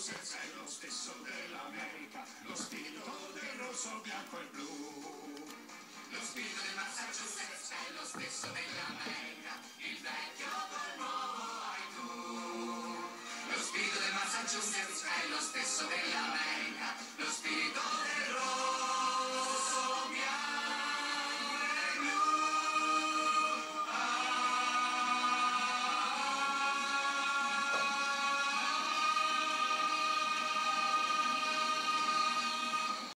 Massachusetts è lo stesso dell'America, lo spirito del rosso, bianco e blu. Lo spirito del Massachusetts è lo stesso dell'America, il vecchio col nuovo hai tu. Lo spirito del Massachusetts è lo stesso dell'America.